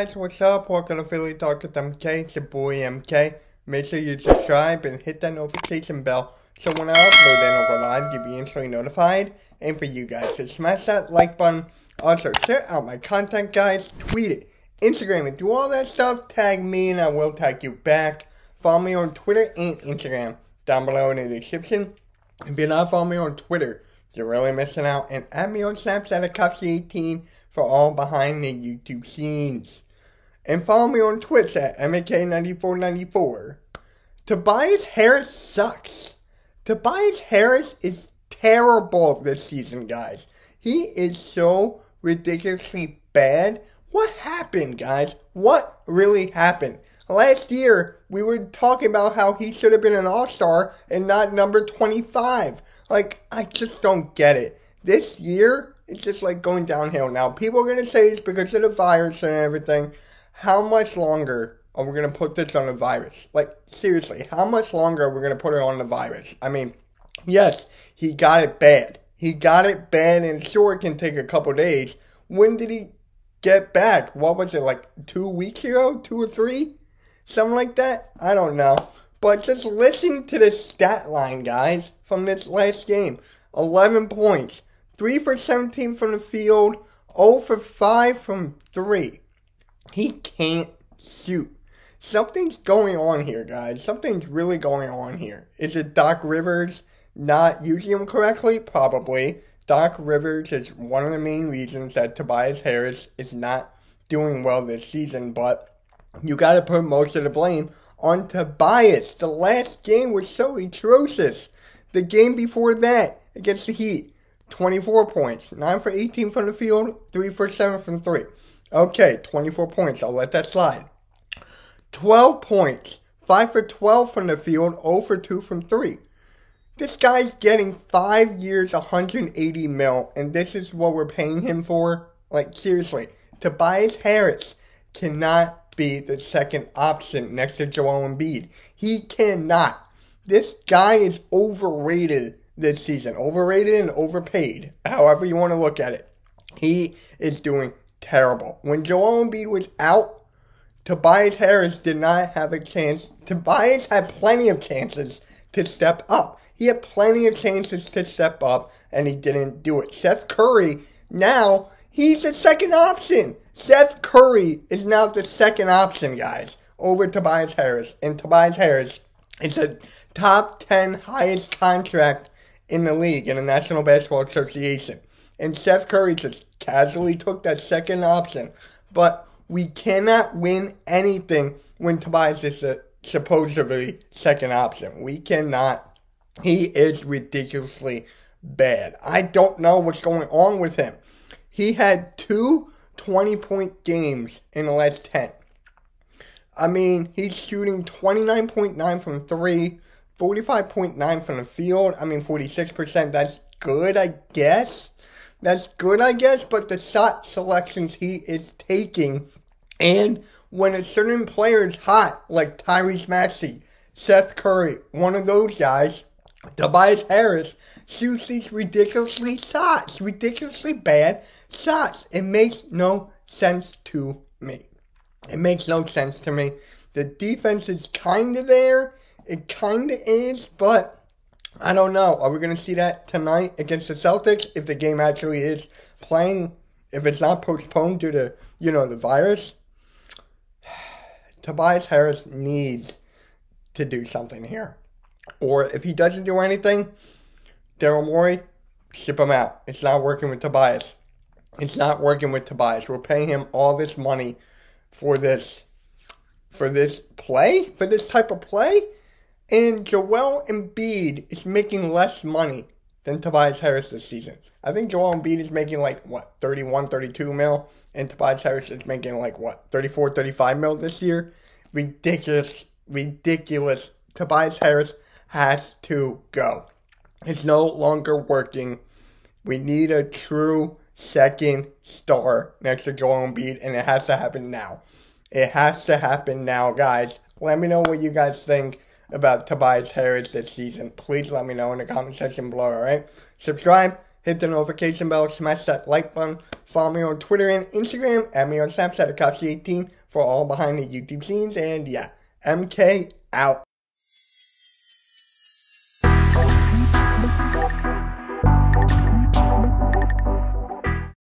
guys, what's up? Welcome to Philly Talk with MK. It's your boy MK. Make sure you subscribe and hit that notification bell so when I upload and go live, you'll be instantly notified. And for you guys, so smash that like button. Also, share out my content, guys. Tweet it, Instagram it, do all that stuff. Tag me and I will tag you back. Follow me on Twitter and Instagram down below in the description. If you're not following me on Twitter, you're really missing out. And add me on Snapchat at Coxie18 for all behind the YouTube scenes. And follow me on Twitch at MK9494. Tobias Harris sucks. Tobias Harris is terrible this season, guys. He is so ridiculously bad. What happened, guys? What really happened? Last year, we were talking about how he should have been an all-star and not number 25. Like, I just don't get it. This year, it's just like going downhill. Now, people are going to say it's because of the virus and everything. How much longer are we going to put this on the virus? Like, seriously, how much longer are we going to put it on the virus? I mean, yes, he got it bad. He got it bad, and sure, it can take a couple days. When did he get back? What was it, like 2 weeks ago? 2 or 3? Something like that? I don't know. But just listen to the stat line, guys, from this last game. 11 points. 3 for 17 from the field. 0 for 5 from 3. He can't shoot. Something's going on here, guys. Something's really going on here. Is it Doc Rivers not using him correctly? Probably. Doc Rivers is one of the main reasons that Tobias Harris is not doing well this season, but you got to put most of the blame on Tobias. The last game was so atrocious. The game before that, against the Heat, 24 points. 9 for 18 from the field, 3 for 7 from 3. Okay, 24 points. I'll let that slide. 12 points. 5 for 12 from the field, 0 for 2 from 3. This guy's getting 5 years, 180 mil, and this is what we're paying him for? Like, seriously. Tobias Harris cannot be the second option next to Joel Embiid. He cannot. This guy is overrated this season. Overrated and overpaid. However you want to look at it. He is doing terrible. When Joel Embiid was out, Tobias Harris did not have a chance. Tobias had plenty of chances to step up. He had plenty of chances to step up, and he didn't do it. Seth Curry, now, he's the second option. Seth Curry is now the second option, guys, over Tobias Harris. And Tobias Harris is a top 10 highest contract in the league in the National Basketball Association. And Seth Curry just casually took that second option. But we cannot win anything when Tobias is the supposedly second option. We cannot. He is ridiculously bad. I don't know what's going on with him. He had 2 20-point games in the last 10. I mean, he's shooting 29.9 from 3, 45.9 from the field. I mean, 46%. That's good, I guess. That's good, I guess. But the shot selections he is taking, and when a certain player is hot, like Tyrese Maxey, Seth Curry, one of those guys, Tobias Harris shoots these ridiculously bad shots. It makes no sense to me. It makes no sense to me. The defense is kind of there. It kind of is, but I don't know. Are we going to see that tonight against the Celtics if the game actually is playing? If it's not postponed due to, the virus? Tobias Harris needs to do something here. Or if he doesn't do anything, Daryl Morey, ship him out. It's not working with Tobias. It's not working with Tobias. We're paying him all this money for this play, for this type of play. And Joel Embiid is making less money than Tobias Harris this season. I think Joel Embiid is making 31, 32 mil. And Tobias Harris is making 34, 35 mil this year. Ridiculous. Tobias Harris has to go. It's no longer working. We need a true second star next to Joel Embiid, and it has to happen now. It has to happen now, guys. Let me know what you guys think about Tobias Harris this season. Please let me know in the comment section below, alright? Subscribe, hit the notification bell, smash that like button, follow me on Twitter and Instagram, add me on Snapchat at Akashi18 for all behind the YouTube scenes, and yeah, MK out.